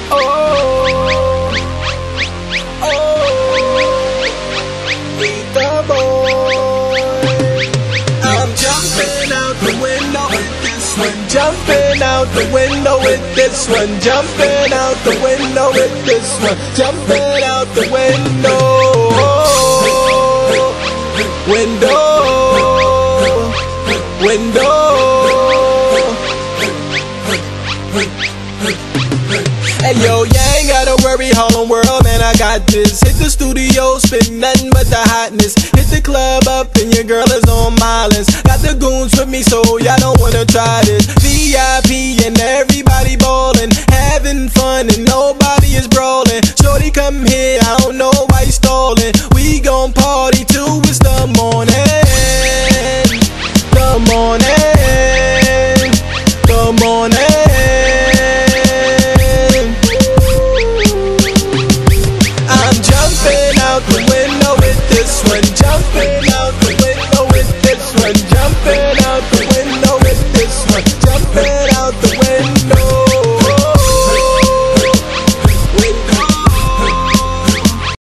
Oh, oh, eat the boy. I'm jumping out the window with this one. Jumping out the window with this one. Jumping out the window with this one. Jumping out the window. Window. Hey yo, you ain't gotta worry, Harlem World, man, I got this. Hit the studio, spit nothing but the hotness. Hit the club up and your girl is on my list. Got the goons with me, so y'all don't wanna try this. VIP and everybody ballin', having fun and nobody is brawling. Shorty come here, I don't know why you stallin'. We gon' party till it's the morning. The morning. The morning. I'm jumping out the